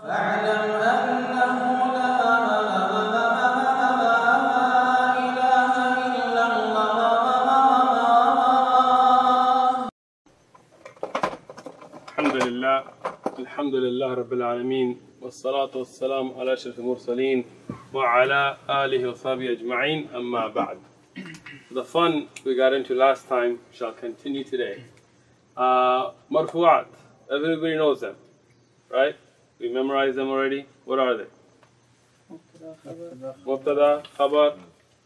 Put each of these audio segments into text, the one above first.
فاعلم أنه لا إله إلا الله. الحمد لله رب العالمين والصلاة والسلام على أشرف المرسلين وعلى آله وصحبه أجمعين أما بعد. The fun we got into last time shall continue today. Marfu'at, everybody knows them, right? We memorized them already. What are they? Mubtada, khabar.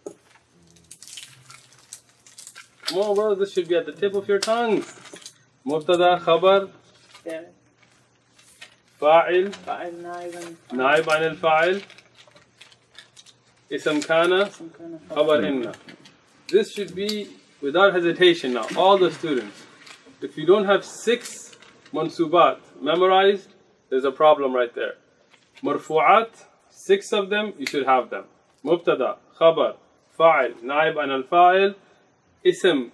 Come on, bro, this should be at the tip of your tongues. Mubtada, khabar. فاعل نائب عن الفاعل اسم كان خبر إن. This should be without hesitation now, all the students. If you don't have 6 mansubat memorized, there's a problem right there. Marfu'at, 6 of them, you should have them. Mubtada, khabar, fa'il, naib an al-fa'il, ism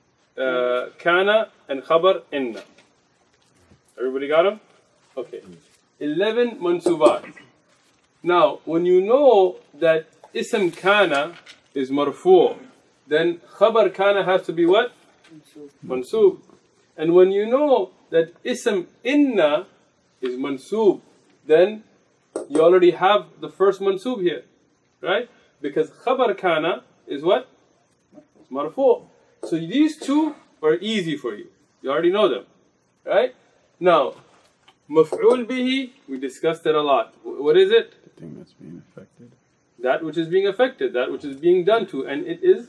kana, and khabar inna. Everybody got them? Okay. 11 mansubat. Now, when you know that ism kana is marfu', then khabar kana has to be what? Mansoob. And when you know that ism inna is mansoob, then you already have the first mansoob here, right? Because khabar kana is what? Marfu'. So these two are easy for you. You already know them, right? Now, maf'ul bihi, we discussed it a lot. What is it? The thing that's being affected. That which is being affected, that which is being done to, and it is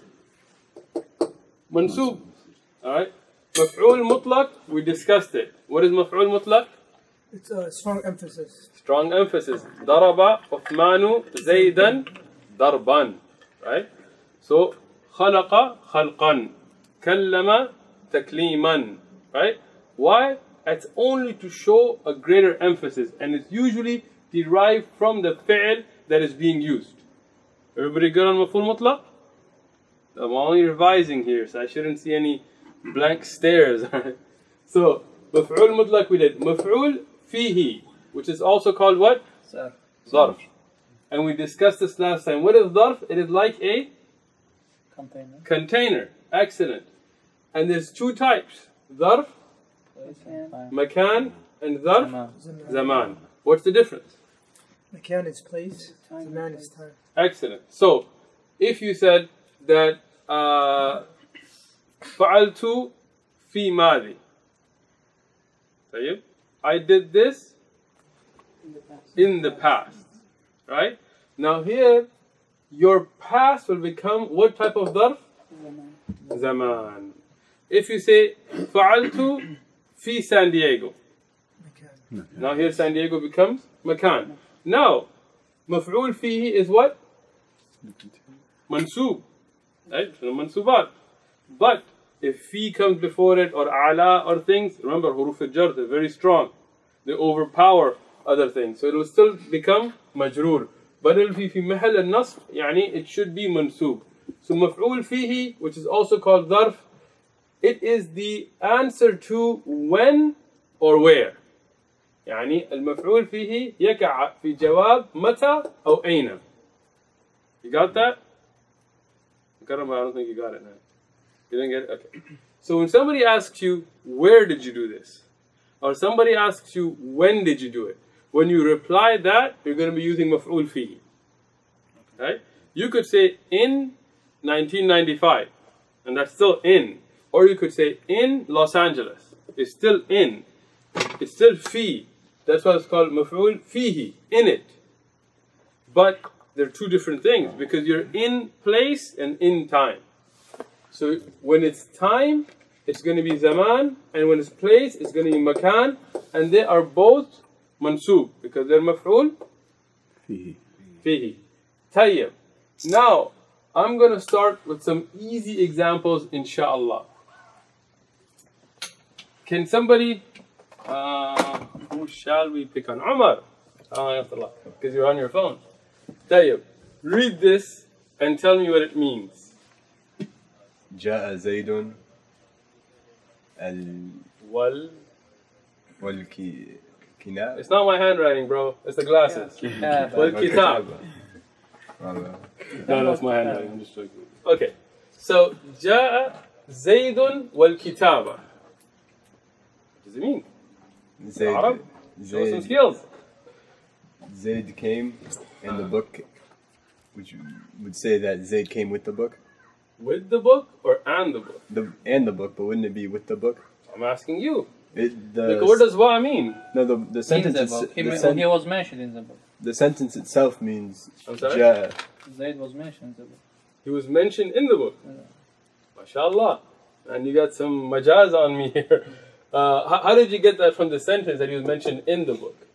mansoob. Alright? Maf'ul mutlaq, we discussed it. What is maf'ul mutlaq? It's a strong emphasis. Strong emphasis. Daraba Uthmanu Zaydan darban. Right? So, khalaqa khalqan. Kallama takliman. Right? Why? It's only to show a greater emphasis, and it's usually derived from the fi'l that is being used. Everybody good on maf'ul mutlaq? I'm only revising here, so I shouldn't see any blank stares. So, maf'ul mutlaq we did. Maf'ul fihi, which is also called what? Zarf. And we discussed this last time. What is zarf? It is like a container. Excellent. And there's 2 types. Zarf, makan, and zarf, zaman. What's the difference? Makan is place, zaman is time. Excellent. So, if you said that فعلت في ماضي, I did this in the past, right? Now here, your past will become what type of ظرف? Zaman. If you say فعلت في San Diego, now here San Diego becomes makan. Now, maf'ul fihi is what? Mansoob. Right? Mansubat. But if fi comes before it, or ala, or things, remember huruf al-jar, they're very strong. They overpower other things. So it will still become majroor. But it will be fi mahal al-nasb, yani it should be mansoob. So maf'ul fihi, which is also called zarf, it is the answer to when or where. يعني المفعول فيه يقع في جواب متى أو أين. You got that? I don't think you got it now. You didn't get it? Okay. So when somebody asks you, where did you do this? Or somebody asks you, when did you do it? When you reply that, you're going to be using maf'ul fihi. Right? You could say in 1995, and that's still in. Or you could say in Los Angeles. It's still in. It's still fi. That's why it's called maf'ul fihi, in it. But they're 2 different things, because you're in place and in time. So when it's time, it's going to be zaman, and when it's place, it's going to be makan, and they are both mansoob, because they're maf'ul fihi. Tayyib. Now, I'm going to start with some easy examples, inshallah. Can somebody, who shall we pick on? Umar. Because you're on your phone. Tayyib. Read this and tell me what it means. جاء زيد Kinab. It's not my handwriting, bro. It's the glasses. والكتاب. No, that's my handwriting. I'm just joking. Okay. So جاء زيد والكتابة. What does it mean? Arab? Show some skills. Zayd came and the book. Would you say that Zayd came with the book? With the book or and the book? And the book, but wouldn't it be with the book? I'm asking you. Like, what does wa mean? No, the sentence. He was mentioned in the book. The sentence itself means. I'm sorry? Ja. Zayd was mentioned in the book. He was mentioned in the book. MashaAllah. And you got some majaz on me here. How did you get that from the sentence that he was mentioned in the book?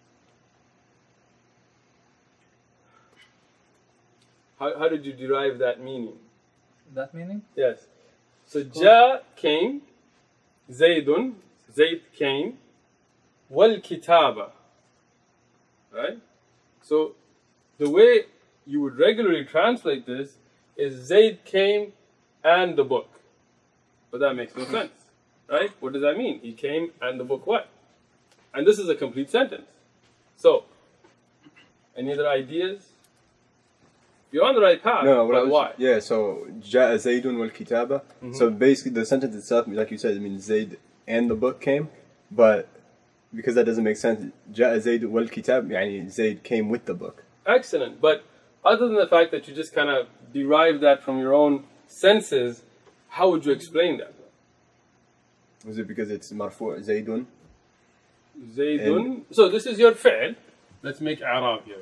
How did you derive that meaning? That meaning? Yes. So Ja came, Zaydun, Zayd came, wal kitaba. Right? So the way you would regularly translate this is Zayd came and the book. But that makes no sense. Right? What does that mean? He came and the book what? And this is a complete sentence. So, any other ideas? You're on the right path. No, but why? Yeah, so جاء زيد والكتابة. So basically, the sentence itself, like you said, it means Zayd and the book came, but because that doesn't make sense, جاء زيد والكتاب, يعني Zayd came with the book. Excellent. But other than the fact that you just kind of derive that from your own senses, how would you explain that? Was it because it's marfu' Zaydun? Zaydun. So this is your fi'l. Let's make Arab here.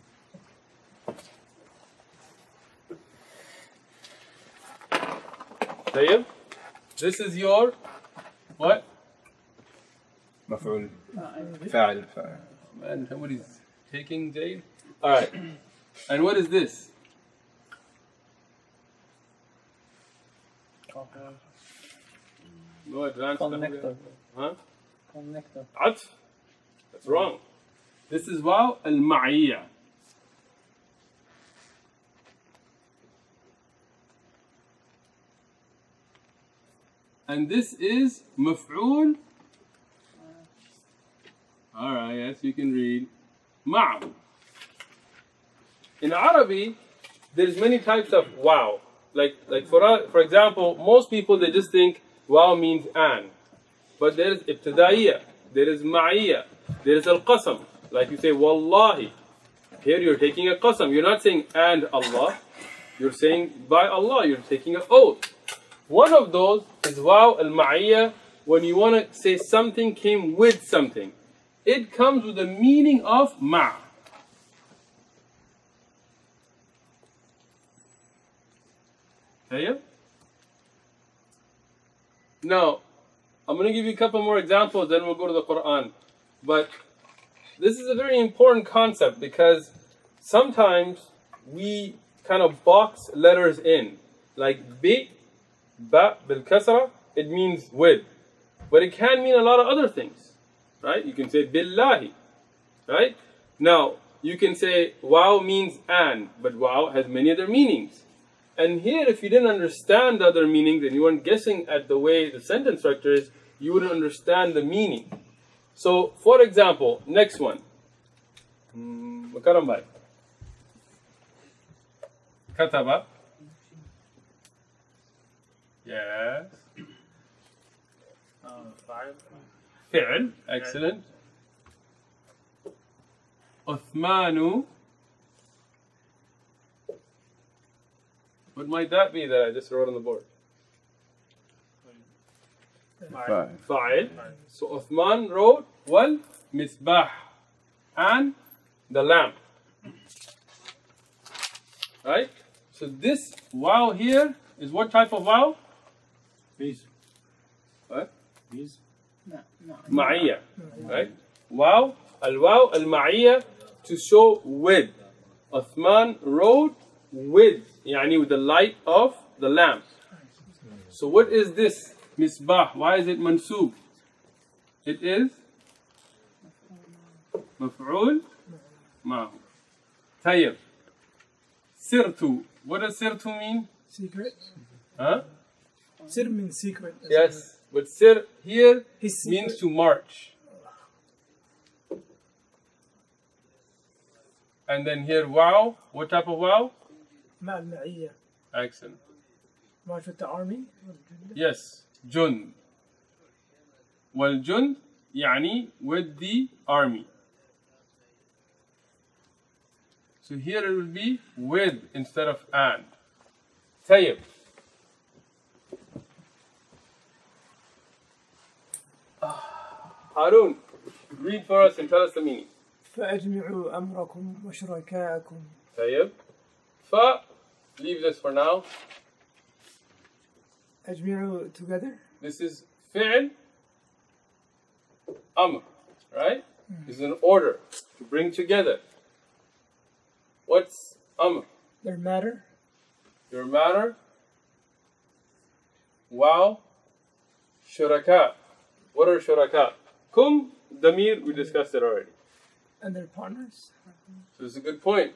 طيب. This is your what? مفعول فاعل. Man, somebody's taking Zayd. All right. And what is this? No advanced. Connector. Huh? Connector. عطف. That's wrong. This is واو المعية. And this is مفعول. Alright, yes, you can read. معه. In Arabic, there's many types of wow. Like for example, most people they just think wow means and. But there is ibtidaiya, there is ma'iyya, there is al-qasam. Like you say wallahi. Here you're taking a qasam. You're not saying and Allah. You're saying by Allah. You're taking an oath. One of those is wow al-ma'iyya, when you want to say something came with something. It comes with the meaning of ma'. Now, I'm going to give you a couple more examples, then we'll go to the Quran. But this is a very important concept because sometimes we kind of box letters in. Like bi, ba, bil kasra, it means with. But it can mean a lot of other things. Right? You can say billahi. Right? Now, you can say wow means and, but wow has many other meanings. And here, if you didn't understand the other meanings and you weren't guessing at the way the sentence structure is, you wouldn't understand the meaning. So, for example, next one. Makaram bhai. Kataba. Yes. Fi'l. Excellent. Uthmanu. What might that be that I just wrote on the board? Fa'il. So Uthman wrote wal misbah and the lamp. Right? So this wow here is what type of wow? Peace. What? Peace. Ma'iyya. Right? Wow. Al-wow al-ma'iyya to show with. Uthman wrote with. Yani with the light of the lamp. So what is this misbah? Why is it mansoob? It is maf'ul ma'hu. Tayyib. Sirtu. What does sirtu mean? Secret. Huh? Sir means secret. Yes. But sir here His means secret. to march. And then here wow. What type of wow? مع المعية. Excellent. March with the army. Yes. جند. والجند يعني with the army. So here it will be with instead of and. طيب. Harun, read for us and tell us the meaning. فأجمعوا أمركم وشركاءكم. طيب. Leave this for now. أجمعوا together. This is fi'l amr, right? This is an order to bring together. What's amr? Their matter. Your matter. Wow. Shuraka. What are shuraka? Kum, damir, we discussed it already. And their partners. So it's a good point.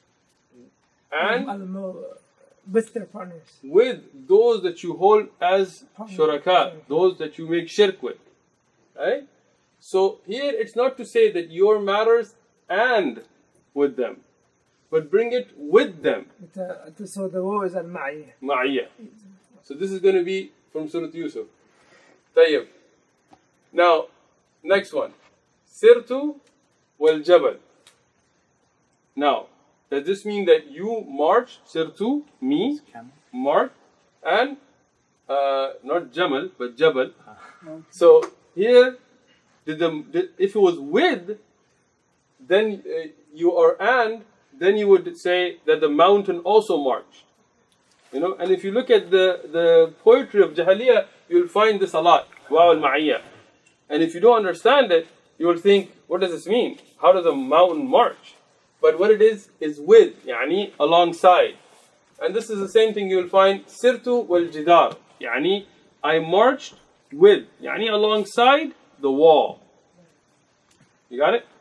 And with their partners. with those that you hold as shuraka, those that you make shirk with. Right? So here it's not to say that your matters and with them, but bring it with them. So the woe is al-ma'iyah. Ma'iyah. So this is going to be from Surah Yusuf. Tayyib. Now, next one. Sirtu wal jabal. Now, does this mean that you march, sirtu, me, march, and not jamal, but jabal. So here, if it was with, then then you would say that the mountain also marched. You know, and if you look at the poetry of Jahiliyyah, you'll find this a lot. Wow al-Ma'iyah. And if you don't understand it, you will think, what does this mean? How does a mountain march? But what it is with, يعني alongside. And this is the same thing you will find, sirtu wal jidar. يعني I marched with, يعني alongside the wall. You got it?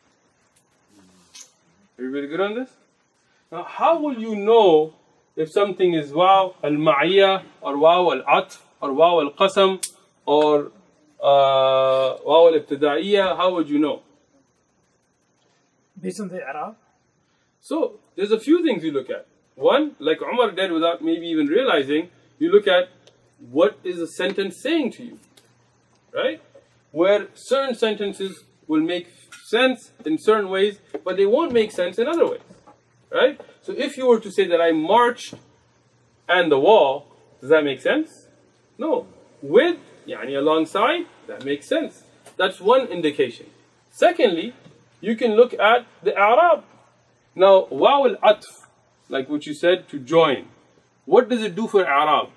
Everybody good on this? Now, how will you know if something is waw al-ma'iyah or waw al-atf or waw al-qasam or waw al-ibtida'iyah? How would you know? Based on the Arab? So, there's a few things you look at. One, like Umar did without maybe even realizing, you look at what is the sentence saying to you. Right? Where certain sentences will make sense in certain ways, but they won't make sense in other ways. Right? So if you were to say that I marched and the wall, does that make sense? No. With, yani alongside, that makes sense. That's one indication. Secondly, you can look at the Arab. Now, waw al-atf, like what you said, to join. What does it do for Arab?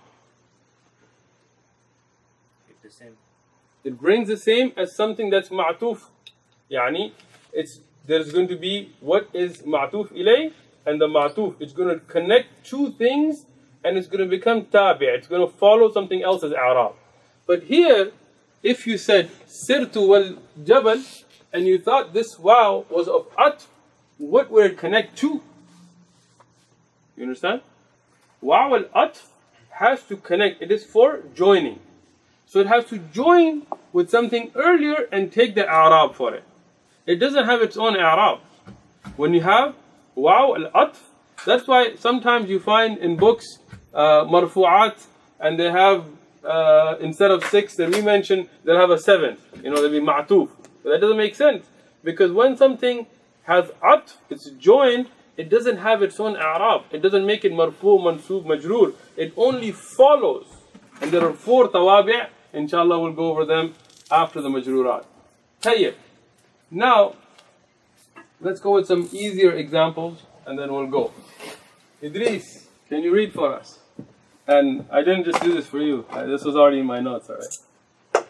It brings the same as something that's ma'tuf. Yani, there's going to be what is ma'tuf ilay and the ma'tuf. It's going to connect two things and it's going to become tabi'. It's going to follow something else as Arab. But here, if you said sirtu wal jabal and you thought this wow was of atf, what would it connect to? You understand? Waw al-atf has to connect. It is for joining. So it has to join with something earlier and take the Arab for it. It doesn't have its own Arab. When you have waw al-atf, that's why sometimes you find in books marfu'at and they have instead of 6 that we mentioned, they'll have a 7th. You know, they'll be ma'tuf. But that doesn't make sense. Because when something has atf, it's joined, it doesn't have its own Arab. It doesn't make it marfu, mansub, majroor. It only follows. And there are 4 tawabi'. Inshallah, we'll go over them after the majrurat. Tayyib. Now, let's go with some easier examples and then we'll go. Idris, can you read for us? And I didn't just do this for you. This was already in my notes, alright?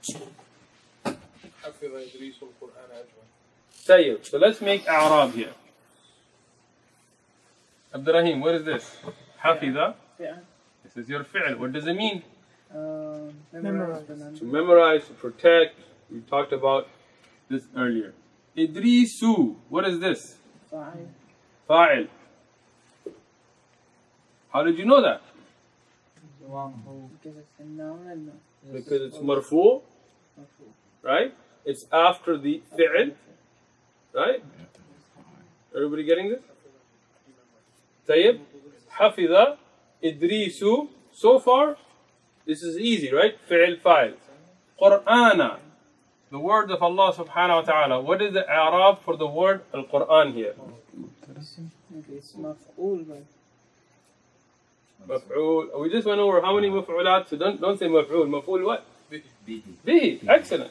Tayyib. So let's make A'rab here. Abdurrahim, what is this? Hafidha? This is your fi'l. What does it mean? Memorize. To memorize, to protect. We talked about this earlier. Idrisu. What is this? Fa'il. How did you know that? Because it's marfu, right? It's after the fi'l, right? Everybody getting this? طيب. حفظ إدريس. So far, this is easy, right? فعل فاعل. قرآن. The word of Allah subhanahu wa ta'ala. What is the i'rab for the word al-Quran here? It's maf'ul. مفعول. We just went over how many مفعولات. So don't say مفعول. مفعول what? به. Excellent.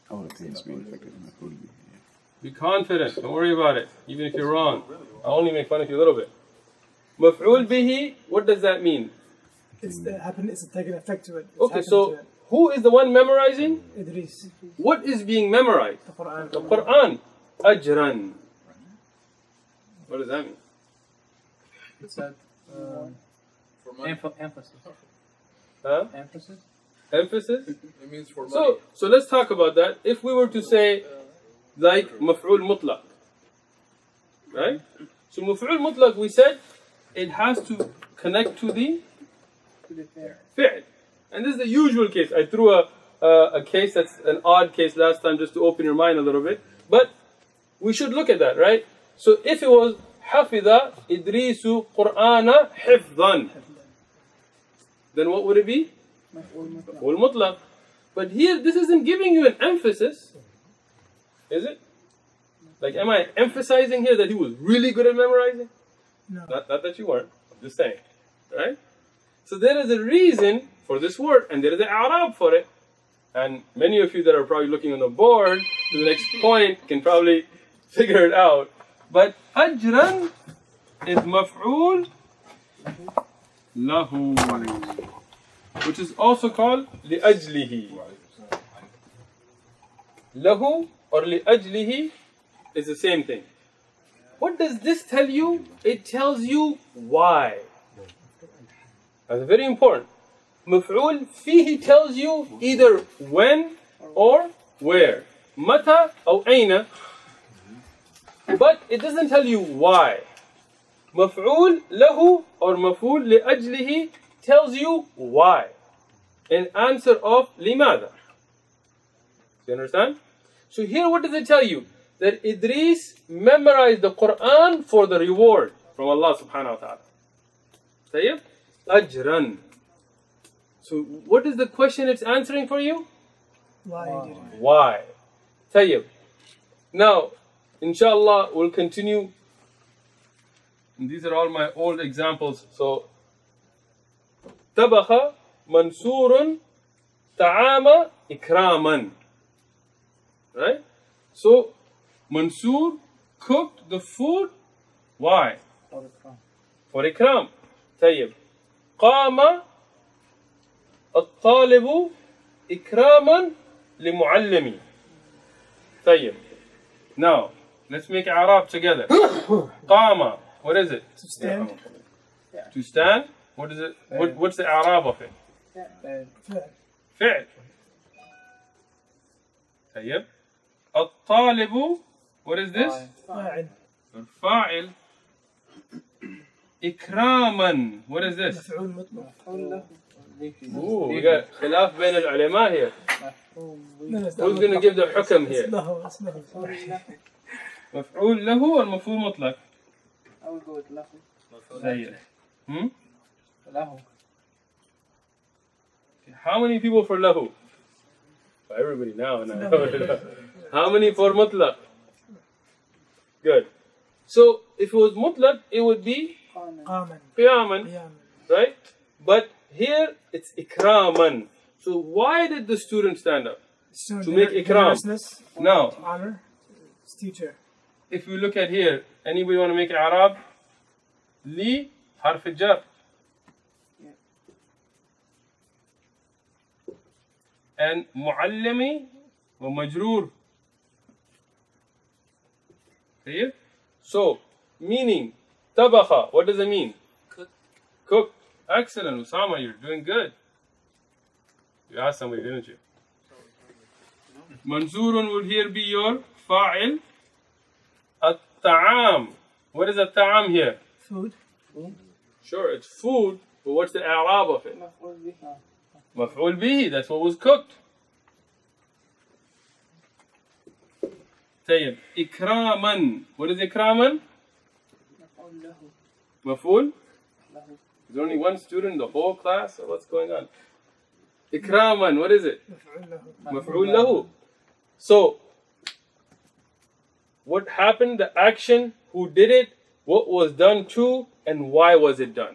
Be confident. Don't worry about it. Even if you're wrong. I'll only make fun of you a little bit. مفعول به. What does that mean? It's taking effect to it. Okay, so who is the one memorizing? Idris. What is being memorized? The Quran. The Quran. Ajran. What does that mean? It's that emphasis. Huh? Emphasis? Emphasis? It means for money. So let's talk about that. If we were to say like maf'ul mutlaq, right? So maf'ul mutlaq, we said it has to connect to the fi'l. And this is the usual case. I threw a case that's an odd case last time just to open your mind a little bit. But we should look at that, right? So if it was حفظ إدريس قرآن حفظا, then what would it be? مفعول mutlaq. But here, this isn't giving you an emphasis, is it? Like, am I emphasizing here that he was really good at memorizing? No. Not that you weren't. I'm just saying, right? So there is a reason for this word, and there is an i'rab for it. And many of you that are probably looking on the board to the next point can probably figure it out. But ajran is maf'ul lahu, which is also called li'ajlihi. Lahu or li'ajlihi is the same thing. What does this tell you? It tells you why. That's very important. Maf'ul fihi tells you either when or where. Mata or aina. But it doesn't tell you why. Maf'ul lahu or maf'ul li'ajlihi tells you why. In answer of limada. Do you understand? So here what does it tell you? That Idris memorized the Quran for the reward from Allah subhanahu wa ta'ala. Tayyib? Ajran. So what is the question it's answering for you? Why did it? Why? Tayyib. Now, inshallah, we'll continue. And these are all my old examples. So, Tabakha Mansurun Ta'ama Ikraman. Right? So, Mansur cooked the food. Why? For ikram. Tayyib. Qama الطالب إكراما لمعلمي. طيب. Now, let's make Arab together. قام. What is it? To stand. To stand. What is it? What's the Arab of it? فعل. طيب. الطالب. What is this? فاعل. الفاعل. إكراما. What is this? مفعول مطلق. Ooh, we got خلاف بين العلماء here. Who's going to give the حكم here? اسمه مفعول له or مفعول مطلق? I will go with lahu. طيب. Lahu. How many people for له? Everybody now. How many for مطلق? Good. So if it was مطلق, it would be قاما. قياما, right? But here it's ikraman. So why did the student stand up? To make ikram. Now, Honor. It's teacher. if we look at here, anybody want to make Arab? Li harf jar. And muallimi wa majroor. Okay? So, meaning, tabakha, what does it mean? Cook. Excellent, Usama, you're doing good. You asked somebody, didn't you? Mansurun will here be your fa'il. At-ta'am. What is at-ta'am here? Food. Sure, it's food, but what's the i'rab of it? Maf'ul bihi, that's what was cooked. Tayyib. Ikraman. What is ikraman? له. Maf'ul? له. Is there only one student in the whole class, or what's going on? Ikraman, what is it? Maf'ul lahu. So, what happened, the action, who did it, what was done to, and why was it done?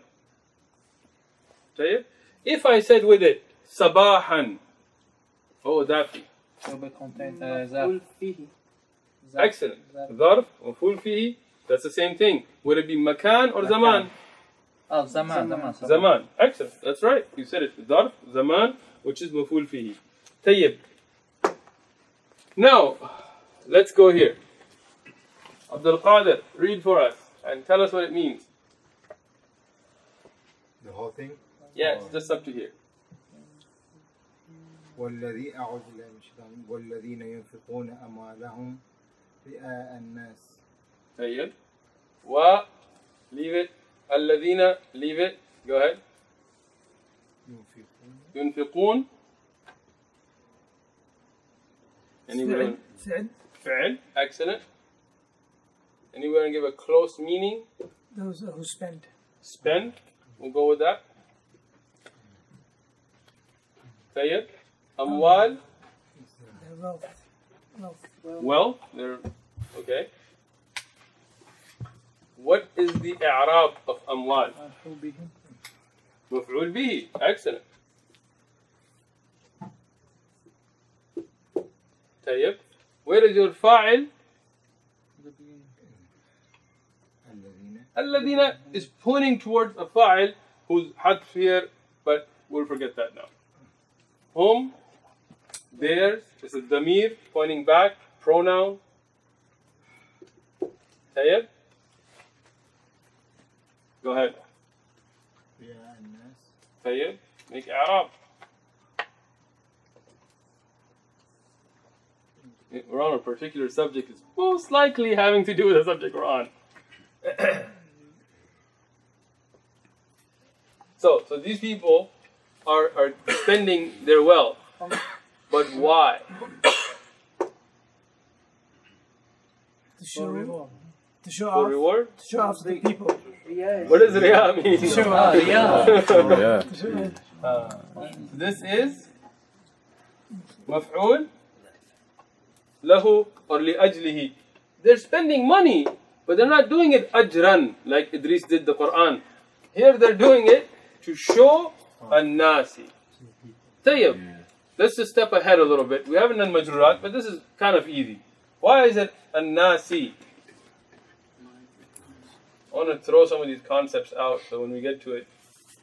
طيب? If I said with it, sabahan, what would that be? So be contained. مفعول فيه. Excellent. Dharf, maf'ul fihi, that's the same thing. Would it be makan or zaman? Oh, zaman. Zaman. Excellent. That's right. You said it. Dharf, zaman, which is maf'ul fihi. Tayyib. Now, let's go here. Abdul Qadir, read for us and tell us what it means. The whole thing. Yes, just up to here. والذي أعوذ بالله من الشيطان والذين ينفقون أموالهم رئاء الناس. Tayyib. Wa, leave it. Alladhina, leave it. Go ahead. ينفقون. ينفقون. Anyone? فعل. Fi'l. Excellent. Anyone give a close meaning? Those who spend. Spend. We'll go with that. Tayyib. Amwal. Their wealth. Well, they're okay. What is the i'rab of amwal? مرحوب بهم. Maf'ul bihi. Excellent. Tayyib. Where is your fa'il? الذين. Alladina is pointing towards a fa'il who's hadf here, but we'll forget that now. Hum, theirs, is a damir pointing back, pronoun. Tayyib. Go ahead. رئاء الناس. Tayyib. Make i'rab. We're on a particular subject. It's most likely having to do with the subject we're on. So these people are spending their wealth. But why? To show reward. To show For off. reward? To show off to the people. رياء. What does riya mean? To show Ah, off. yeah. Oh, yeah. To show off. This is maf'ul lahu or li'ajlihi. They're spending money, but they're not doing it ajran like Idris did the Quran. Here they're doing it to show an-nasi. Tayyib. Let's just step ahead a little bit. We haven't done majrurat, but this is kind of easy. Why is it an-nasi? I want to throw some of these concepts out so when we get to it.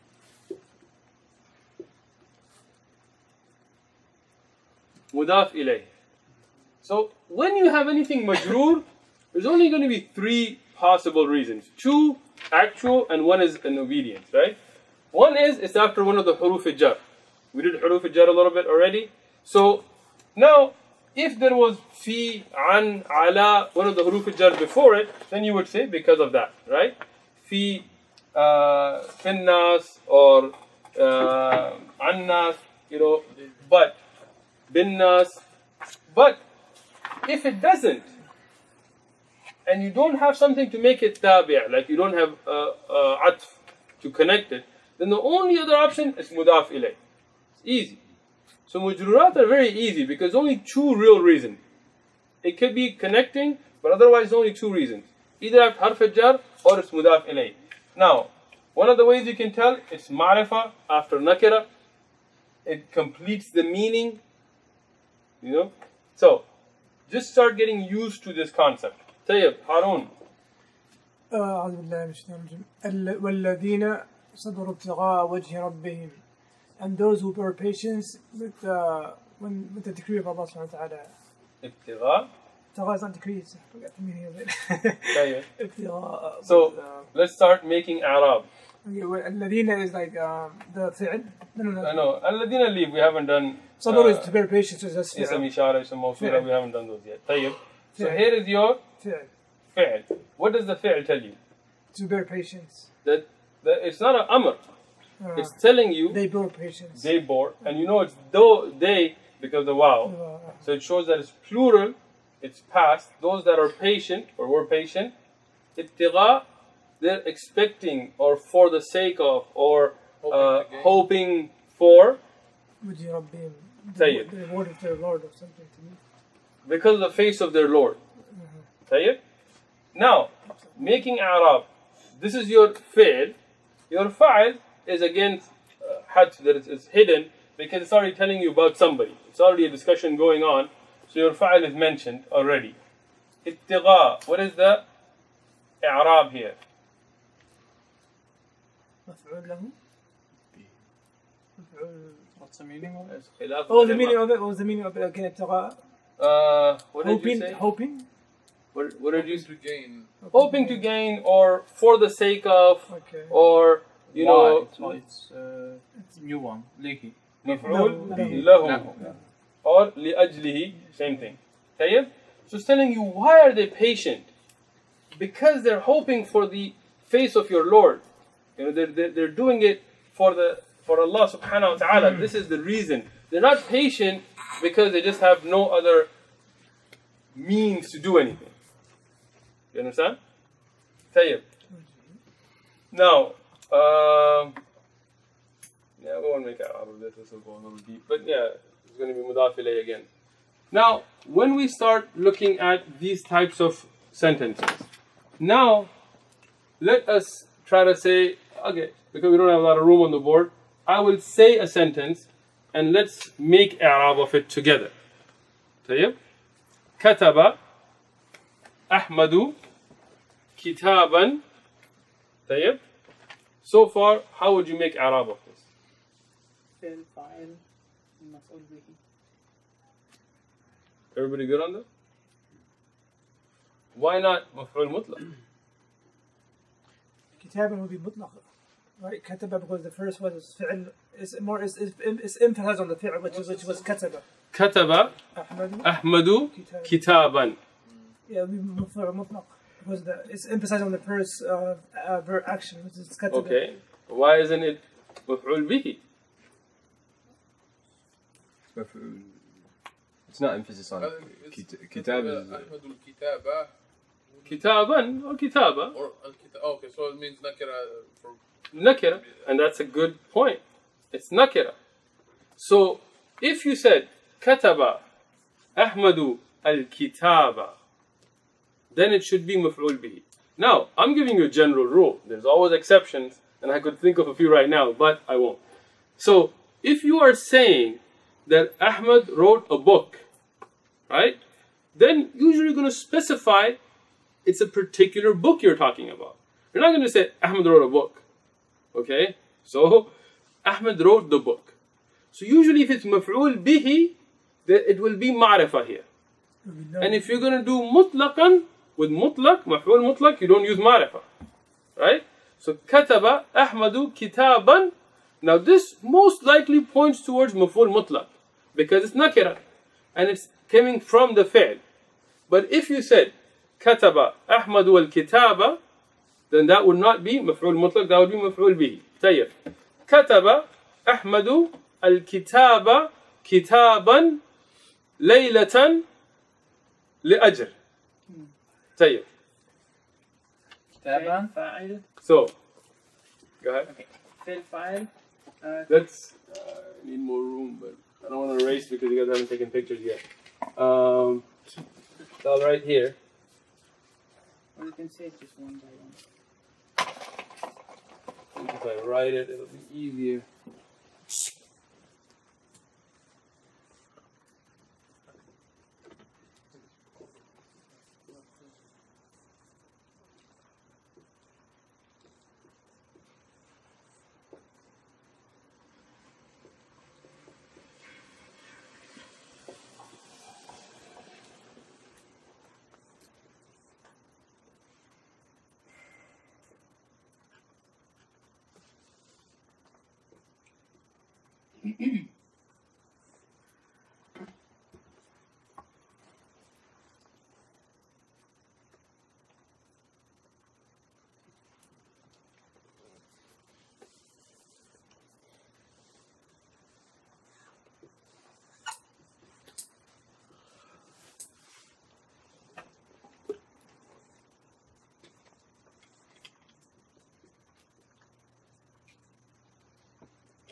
Mudaf ilayh. So when you have anything majroor, there's only going to be three possible reasons. Two actual and one is an obedience, right? One is it's after one of the huruf jar. We did huruf jar a little bit already. So now if there was fi, an, ala, one of the huruf jar before it, then you would say because of that, right? Fi, finnas or annas, but binnas. But if it doesn't, and you don't have something to make it tabi', like you don't have atf to connect it, then the only other option is mudaf ilay. It's easy. So mujrurat are very easy because only two real reasons. It could be connecting, but otherwise only two reasons. Either have harf jar or it's mudaf ilay. Now, one of the ways you can tell, it's ma'rifa after nakira. It completes the meaning. So, just start getting used to this concept. Tayyib, Harun. أعوذ بالله من الشيطان الرجيم والذين صبروا ابتغاء وجه ربهم, and those who bear patience with the decree of Allah subhanahu wa ta'ala. Ibtigha. ابتغاء is not decrees. I forgot the meaning of it. Tayyib. ابتغاء. So, let's start making Arab. Okay, well, الذين is like the fi'l. No. No, Alladina leave, we haven't done. Sabr is to bear patience, so that's Isam fi'l. Ishara, Isam Mawsula, Fi'l. we haven't done those yet. Tayyib. So Fi'l. here is your Fi'l. fi'l. What does the fi'l tell you? To bear patience. That it's not an amr. It's telling you They bear patience. they bore, and it's they because of the wow. So it shows that it's plural, it's past. Those that are patient or were patient, ibtigha they're expecting or for the sake of or Hoping hoping for وجه ربهم. طيب. The reward of their Lord or something to me. because of the face of their Lord. طيب. Now, making Arab, this is your fi'l. Your fa'il is against had that it's hidden because it's already telling you about somebody. It's already a discussion going on. So your fa'il is mentioned already. Ittigha, what is the Arab here? مفعول له. مفعول. What's the meaning of it? Oh, the meaning of it. What was the meaning of it? Again, ابتغاء. What did you say? Hoping. What did you say? To gain. Hoping to gain or for the sake of Okay. or you know It's new one. Leaky. مفعول له. له or لأجله, same thing. طيب? So it's telling you why are they patient? Because they're hoping for the face of your Lord. You know, they're doing it for Allah subhanahu wa ta'ala. This is the reason. They're not patient because they just have no other means to do anything. You understand? طيب. Now, yeah, we won't make it out of this. This will go a little deep. But yeah, it's going to be mudaf ilayh again. Now, when we start looking at these types of sentences, now let us try to say, okay, because we don't have a lot of room on the board, I will say a sentence and let's make i'rab of it together. طيب. كتب أحمد كتابا. طيب. So far, how would you make i'rab of this? فعل فاعل مفعول به. Everybody good on that? Why not مفعول مطلق? كتابا would be مطلق. Right? كتب because the first one is فعل. It's more. It's emphasized on the fi'l which was كتب. كتب أحمد. أحمد كتابا. Yeah, we مفعول مطلق because it's emphasized on the first verb action which is كتب. Okay. Why isn't it مفعول به? It's not emphasis on kitab. أحمد الكتابة. كتابا or كتابة. Or okay, so it means nakira for. Nakira, and that's a good point. It's nakira. So if you said كتب أحمد الكتابة, then it should be مفعول به. Now, I'm giving you a general rule. There's always exceptions, and I could think of a few right now, but I won't. So if you are saying that Ahmad wrote a book, right? Then usually you're going to specify it's a particular book you're talking about. You're not going to say Ahmad wrote a book. Okay? So Ahmad wrote the book. So usually if it's maf'ul bihi, then it will be ma'rifah here. And if you're going to do mutlaqan, with mutlaq, maf'ul mutlaq, you don't use ma'rifah. Right? So kataba Ahmadu kitaban. Now this most likely points towards maf'ul mutlaq because it's nakira and it's coming from the fi'l. But if you said kataba Ahmadu al-kitaba, then that would not be maf'ul mutlaq, that would be maf'ul bihi. طيب. kataba Ahmadu al-kitaba kitaban laylatan li'ajr. طيب. كتابا. فاعل. So, go ahead. Okay. فعل فاعل. Let's need more room, but I don't want to erase because you guys haven't taken pictures yet. It's all right here. Or you can say it just one by one. If I write it, it'll be easier.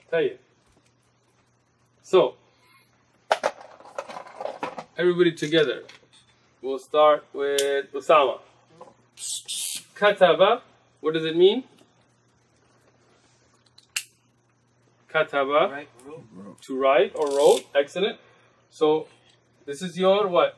طيب. So, everybody together. We'll start with Usama. Kataba, what does it mean? Kataba, to write or wrote. Excellent. So, this is your what?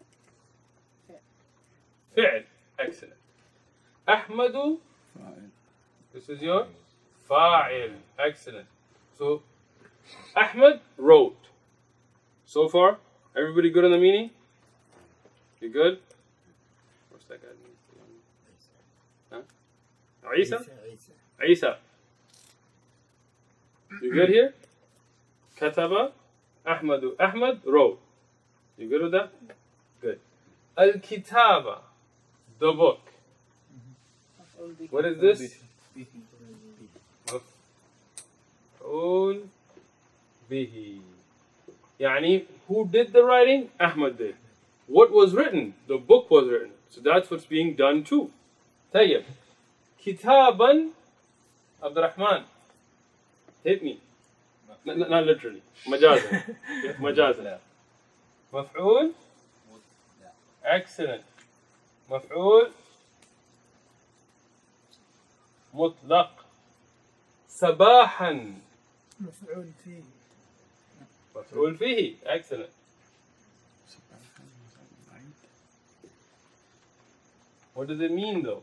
Fi'l. Excellent. Ahmadu, this is your fa'il. Excellent. So, Ahmad wrote. So far, everybody good on the meaning? You good? What's that guy mean? Huh? Isa? Isa. You good here? Kataba, Ahmadu. Ahmad wrote. You good with that? Good. Al-Kitaba, the book. What is this? Maf'ul bihi. Yani, who did the writing? Ahmad did. What was written? The book was written. So that's what's being done too. Tayyib. Kitaban, Abdurrahman. Hit me. Not literally. Majazan. Majazan. Maf'ul. Excellent. Maf'ul. مطلق. صباحا. مفعول فيه. مفعول فيه. Excellent. What does it mean though?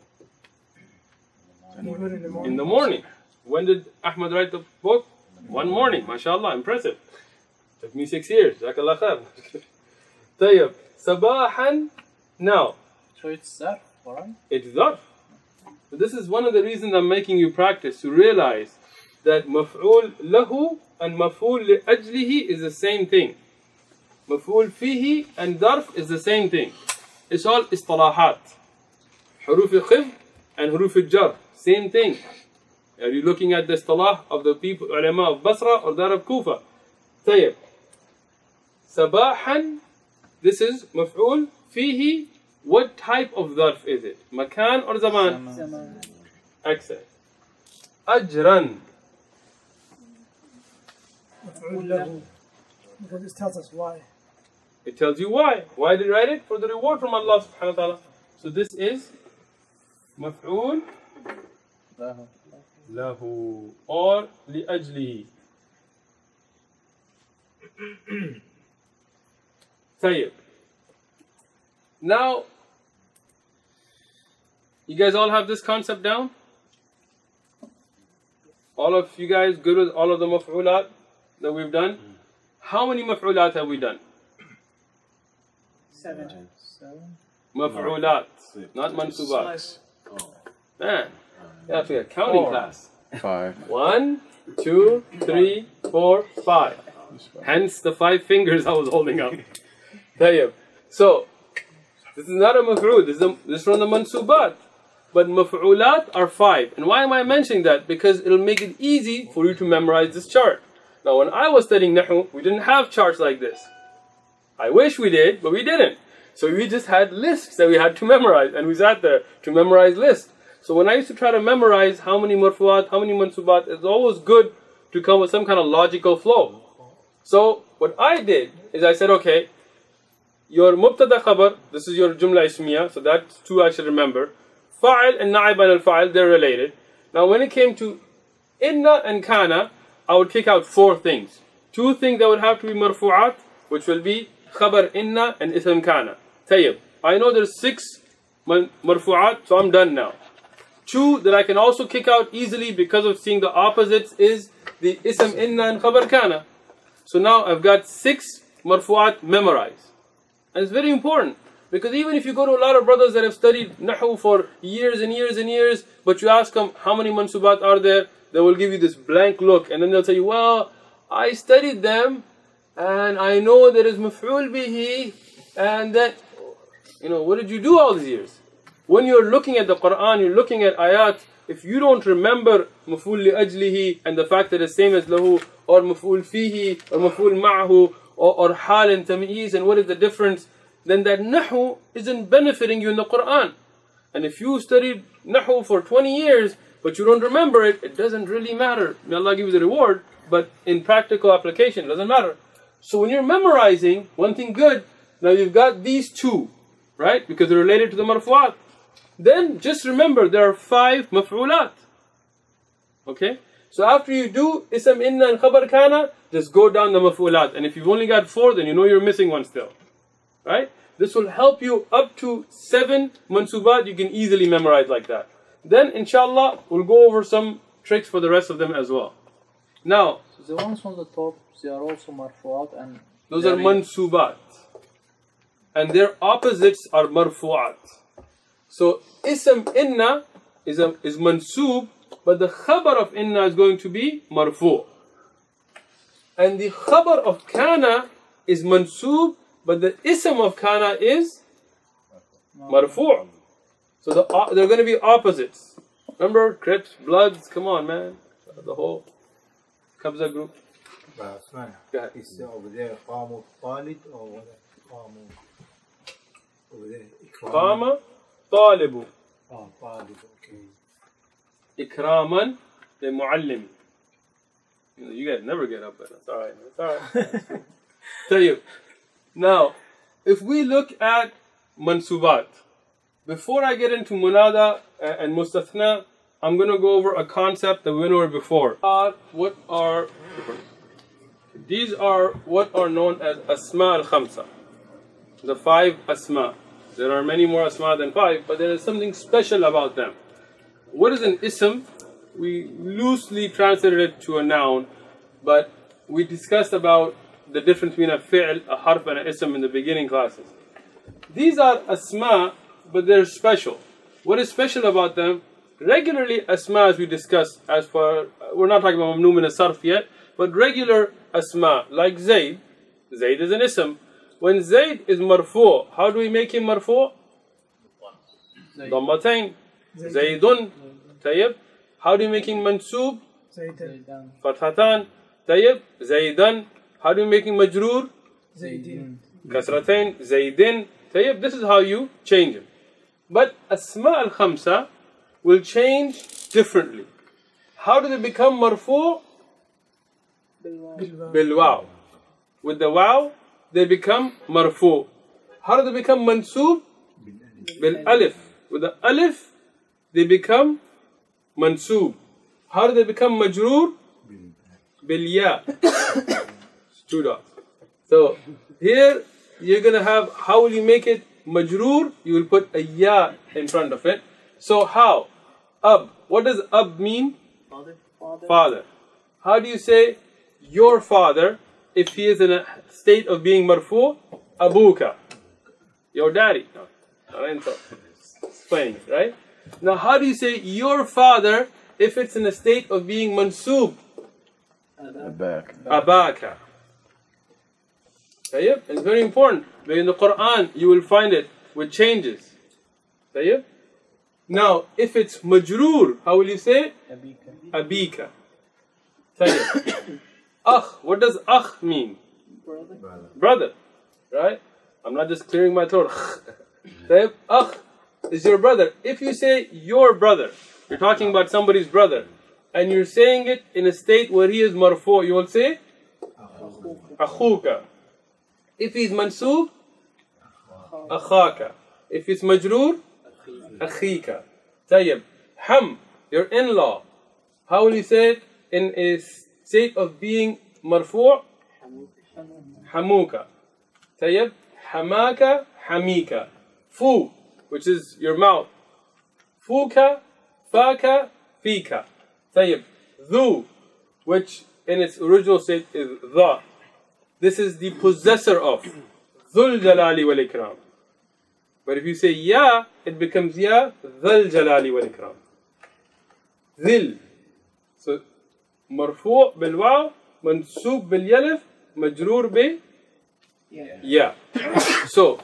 In the morning. When did Ahmad write the book? One morning. MashaAllah, impressive. Took me 6 years. Jazakallah khair. طيب. صباحا. Now. So it's zarf, alright? It's zarf. But this is one of the reasons I'm making you practice, to realize that maf'ul lahu and maf'ul li ajlihi is the same thing. Maf'ul fihi and zarf is the same thing. It's all istalahat. Huruf al-khif and huruf al-jar, same thing. Are you looking at the istalah of the people, ulama of Basra or that of Kufa? Tayyib. Sabahan, this is maf'ul fihi. What type of zarf is it? Makan or zaman? Zaman. Excellent. Ajran. مفعول له. Because it tells us why. It tells you why. Why did he write it? For the reward from Allah subhanahu wa ta'ala. So this is maf'ul lahu or li ajlihi. Tayyib. Now, you guys all have this concept down? All of you guys good with all of the maf'ulat that we've done? How many maf'ulat have we done? 7. Maf'ulat, not mansubat. Man, you have to get a counting class. 5. 1, 2, 3, 4, 5. Hence the 5 fingers I was holding up. Tayyib. So, this is not a maf'ul, this is from the mansubat. But maf'ulat are 5. And why am I mentioning that? Because it'll make it easy for you to memorize this chart. Now when I was studying Nahu, we didn't have charts like this. I wish we did, but we didn't. So we just had lists that we had to memorize. And we sat there to memorize lists. So when I used to try to memorize how many marfu'at, how many mansubat, it's always good to come with some kind of logical flow. So what I did is I said, okay, your mubtada khabar, this is your jumla ismiya, so that's 2 I should remember. Fa'il and na'ib and al-fa'il, they're related. Now when it came to inna and kana, I would kick out 4 things. 2 things that would have to be marfu'at, which will be khabar inna and ism kana. Tayyib. I know there's 6 marfu'at, so I'm done now. 2 that I can also kick out easily because of seeing the opposites is the ism inna and khabar kana. So now I've got 6 marfu'at memorized. And it's very important. Because even if you go to a lot of brothers that have studied Nahu for years and years and years, but you ask them how many mansubat are there, they will give you this blank look. And then they'll tell you, well, I studied them, and I know there is maf'ul bihi, and then, what did you do all these years? When you're looking at the Quran, you're looking at ayat, if you don't remember maf'ul li ajlihi, and the fact that it's same as lahu, or maf'ul fihi, or maf'ul ma'ahu, or hal and tamyiz, and what is the difference, then that nahu isn't benefiting you in the Quran. And if you studied nahu for 20 years, but you don't remember it, it doesn't really matter. May Allah give you the reward, but in practical application, it doesn't matter. So when you're memorizing, one thing good, now you've got these two, right? Because they're related to the marfu'at. Then just remember there are 5 maf'ulat. Okay? So after you do ism inna and khabar kana, just go down the maf'ulat. And if you've only got 4, then you know you're missing one still. Right? This will help you up to 7 mansubat you can easily memorize like that. Then inshallah we'll go over some tricks for the rest of them as well. Now, The ones on the top, they are also marfu'at and those are mansubat. And their opposites are marfu'at. So ism inna is mansub, but the khabar of inna is going to be marfu'. And the khabar of kana is mansub, but the ism of kana is marfu'. So they're going to be opposites. Remember, Crips, Bloods, come on, man. The whole Kabza group. اسمع Go ahead. is over there قاموا طالب or what? قاموا over there قام طالب طالب okay. إكراما للمعلم. You guys never get up, but that's alright. That's alright. Tell you. Now, if we look at mansubat, before I get into munada and mustathna, I'm going to go over a concept that we went over before. These are what are known as asma al-khamsa. The 5 asma. There are many more asma than 5, but there is something special about them. What is an ism? We loosely translated it to a noun, but we discussed about the difference between a fi'l, a harf, and an ism in the beginning classes. These are asma, but they're special. What is special about them? Regularly asma, as we discussed, we're not talking about mamnoom and sarf yet, but regular asma, like Zayd. Zayd is an ism. When Zayd is marfu', how do we make him marfu'? Dhammatain. Zaydun. Tayyib. How do you make him mansoob? Zaydan. Fathatan. Tayyib. Zaydan. How do you make him majroor? Zaydin. Kasratain. Zaydin. Tayyib. This is how you change him. But asma al-khamsa will change differently. How do they become marfu'? Bil waw. With the waw, they become marfu'. How do they become mansoob? Bil alif. With the alif, they become mansoob. How do they become majroor? Bil ya. 2 dots. So here you're gonna have, how will you make it majroor? You will put a ya in front of it. So how? Ab. What does ab mean? Father. How do you say your father if he is in a state of being marfu'? Abuka. Your daddy. No, explain, right? Now how do you say your father if it's in a state of being mansoob? Abaka. Tayyib? It's very important. But in the Quran you will find it with changes. Tayyib? Now if it's majroor, how will you say? Abika. Tayyib. Akh. What does akh mean? Brother. Right? I'm not just clearing my throat. Tayyib. Akh is your brother. If you say your brother, you're talking about somebody's brother, and you're saying it in a state where he is marfu', you will say akhuka. If he's mansoob, akhaka. If it's majroor, akhika. Tayyib. Ham, your in-law. How will you say it in a state of being marfu'? Hamuka. Tayyib. Hamaka, hamika. Fu, which is your mouth. Fuka, faka, fika. Tayyib. Dhu, which in its original state is dha. This is the possessor of. Dhul jalali wal ikram. But if you say ya, it becomes ya, dhul jalali wal ikram. Dhil. So, marfu' bil waw, mansoob bil yalif, majroor bi ya. So,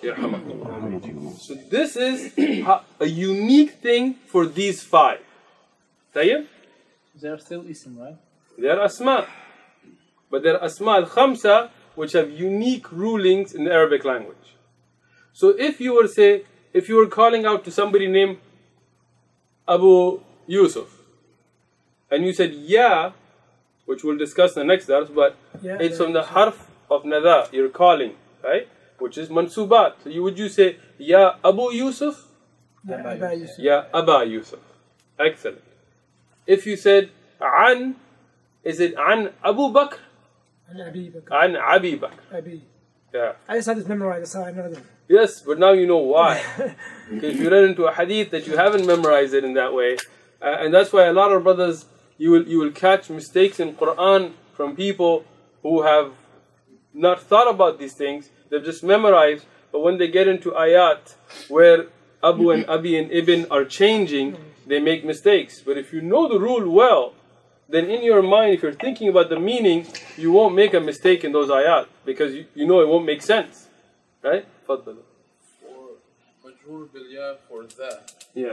so this is a unique thing for these 5. Tayyib? they are still ism, right? They are asma. But there are asma al-khamsa which have unique rulings in the Arabic language. So if you were calling out to somebody named Abu Yusuf, and you said ya which we'll discuss in the next dars, but it's from the harf of nada, you're calling, right? Which is mansubat. So would you say, Ya Abu Yusuf? Ya Aba Yusuf. Excellent. If you said an, is it an Abu Bakr? An Abi Bakr. An Abi Bakr. Abi. Yeah. I just had this memorized, that's how I know them. Yes, but now you know why. Because you read into a hadith that you haven't memorized it in that way, and that's why a lot of brothers, you will catch mistakes in Quran from people who have not thought about these things. They've just memorized, but when they get into ayat where Abu and Abi and Ibn are changing, they make mistakes. But if you know the rule well, then in your mind, if you're thinking about the meaning, you won't make a mistake in those ayat, because you know it won't make sense. Right? Faddal. For majrur bil ya for the. Yes.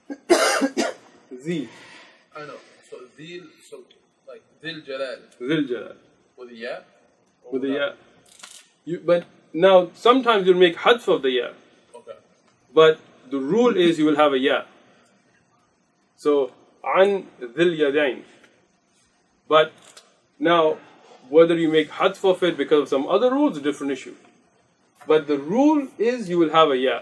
The. I know. So dhil, so like dhil jalal Dhil Jalal. with a ya. With the ya. But now, sometimes you'll make hadf of the ya. Okay. But the rule is you will have a ya. So, an dhil yadain. But now, whether you make hadf of it because of some other rules is a different issue. But the rule is you will have a ya.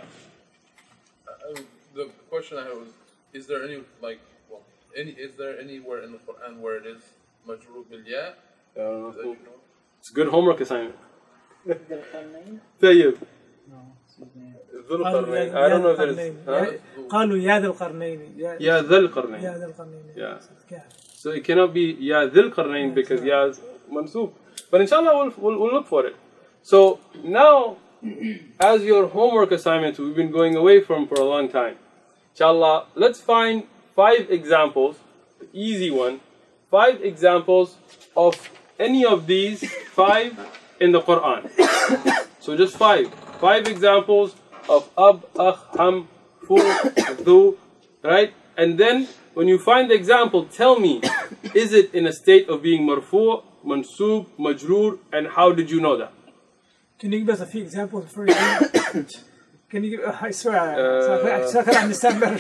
The question I have was: is there any is there anywhere in the Quran where it is majrur bil ya? That you know? It's a good homework assignment. ذي القرنين. طيب. No, it's his name. Dhul Qarnayn. I don't know if there's. قالوا يا ذا القرنين. Ya Dhul Qarnayn. يا ذا القرنين. Yeah. So it cannot be Ya Dhil Qarnayn because Ya is mansoob. But inshallah we'll look for it. So now, as your homework assignment, we've been going away from for a long time. Inshallah, let's find 5 examples, easy one, 5 examples of any of these 5 in the Quran. So just 5 examples of ab, akh, ham, fu, dhu, right? And then when you find the example, tell me, is it in a state of being marfu', mansoob, majroor, and how did you know that? Can you give us a few examples before you do? Can you give, I swear, so I can understand better.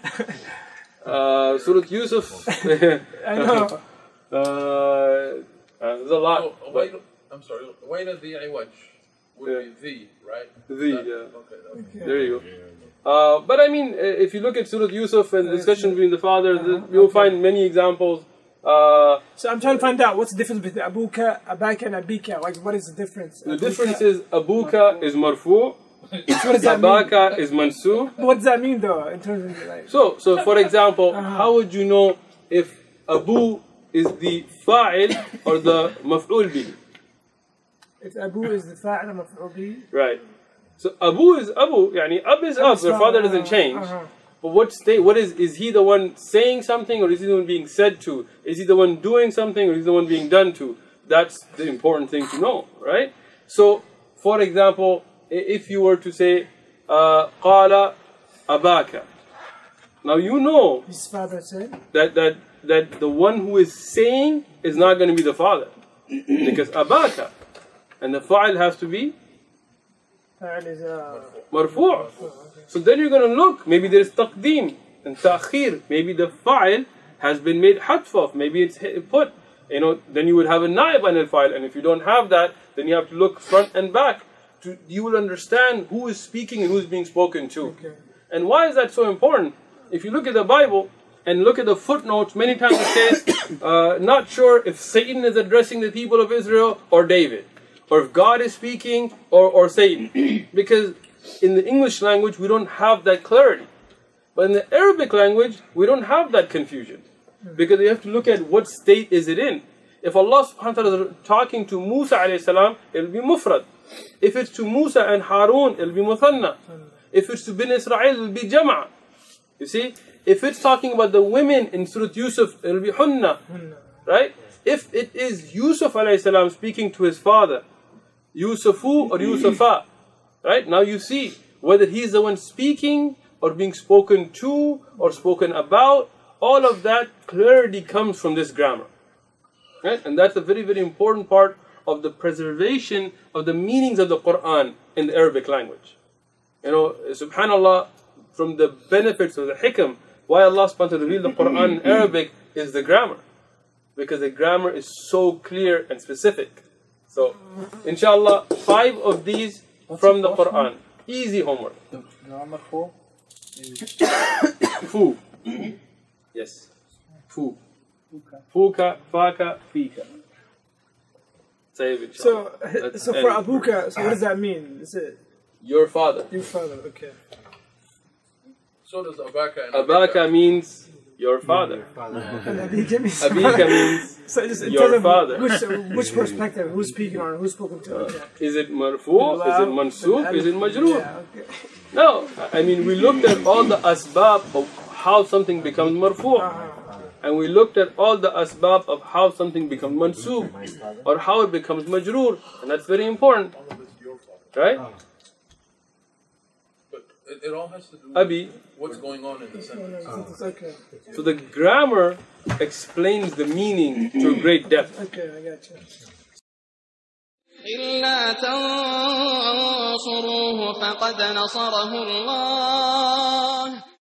Surah Yusuf. I know. There's a lot. Oh, wait, I'm sorry. Wayna the iwaj would be the, right? Okay, there you go. But I mean, if you look at Surah Yusuf and the discussion between the fathers, you'll find many examples. So I'm trying to find out what's the difference between Abuka, Abaka, and Abika. Like, what is the difference? The difference is Abuka is marfu', What does that mean? Abaka is mansoob. What does that mean, though, in terms of like? So for example, how would you know if Abu is the fa'il or the maf'ul bih? If Abu is the fa'il and maf'ul bihi. Right. So Abu is Abu, yani Ab is Ab, your father doesn't change. But what is he the one saying something, or is he the one being said to? Is he the one doing something, or is he the one being done to? That's the important thing to know, right? So, for example, if you were to say, Qala Abaka. Now you know His father said. that the one who is saying is not going to be the father. Because Abaka. And the fa'il has to be Fa'il is marfu'. So then you're going to look, maybe there is taqdeem and ta'khir. Maybe the fa'il has been made hatf of, maybe it's put. Then you would have a naib on al-fa'il. And if you don't have that, then you have to look front and back. You will understand who is speaking and who is being spoken to. Okay. And why is that so important? If you look at the Bible and look at the footnotes, many times it says, not sure if Satan is addressing the people of Israel or David, or if God is speaking or Satan. Because in the English language, we don't have that clarity. But in the Arabic language, we don't have that confusion. Because you have to look at what state is it in. If Allah subhanahu wa ta'ala is talking to Musa alayhi salam, it will be mufrad. If it's to Musa and Harun, it will be muthanna. If it's to Bin Israel, it will be jama'. You see? If it's talking about the women in Surah Yusuf, it will be hunna. Right? If it is Yusuf alayhi salam speaking to his father, Yusufu or Yusufa, right? Now you see whether he's the one speaking or being spoken to or spoken about, all of that clarity comes from this grammar. Right? And that's a very, very important part of the preservation of the meanings of the Quran in the Arabic language. Subhanallah, from the benefits of the hikam, why Allah subhanahu wa ta'ala revealed the Quran in Arabic is the grammar. because the grammar is so clear and specific. So, inshallah, 5 of these from the Quran. Easy homework. Number 4. Fu. Yes. Fu. Fuka, faka, fika. Save it. So for Abuka, so what does that mean? Is it your father? your father? Okay. So does Abaka and Abaka means your father. And Abika means Abika means so just in your terms of father. which perspective? Who's speaking or who's spoken to? Okay. Is it marfu? Is it mansub? Is it majroor? Yeah, okay. No. I mean, we looked at all the asbab of how something becomes marfu. And we looked at all the asbab of how something becomes mansub. Or how it becomes majroor. And that's very important. Right? But it all has to do with Abi. what's going on in the sentence. It's okay. So the grammar explains the meaning to a great depth. Okay, I got you. إلا تنصروه فقد نصره الله